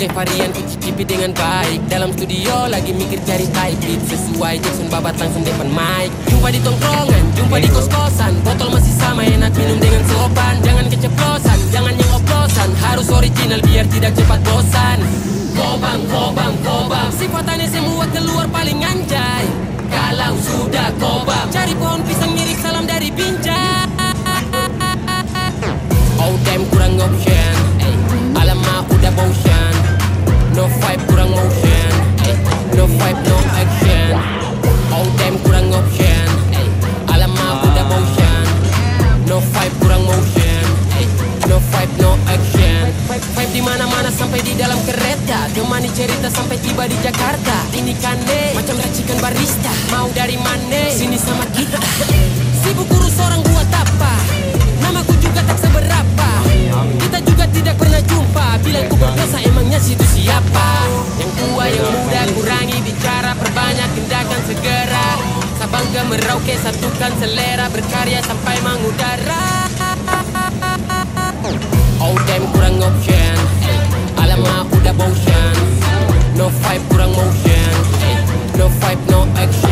berbagai varian ku cicipi dengan baik. Dalam studio lagi mikir cari type beat sesuai Jackson babat langsung depan mic. Jumpa di tongkrongan, jumpa di kos-kosan, botol masih sama enak minum dengan sopan. Jangan keceplosan, jangan yang oplosan, harus original biar tidak cepat bosan. Kobam, kobam, kobam, sifatannya semua keluar paling anjay. Kalau sudah kobam, cari pohon pisang ngirik salam dari Binjai. Oh damn kurang option, alamak udah bosan. No vibe kurang motion, no vibe no action. Oh damn kurang option, alamak udah bosan. No vibe kurang motion, no vibe no action. Vibe di mana-mana sampai di dalam kereta, temani cerita sampai tiba di Jakarta. Ini kane macam racikan barista, mau dari mana? Sini sama kita. Sibuk urus orang buat apa? Namaku juga tak seberapa. Kita juga tidak pernah jumpa. Bilang ku berdosa emangnya situ siapa? Yang tua yang muda kurangi bicara, perbanyak tindakan segera. Sabang ke Merauke satukan selera, berkarya sampai mengudara. Oh damn kurang option, alamak udah bosan. No vibe kurang motion, no vibe no action.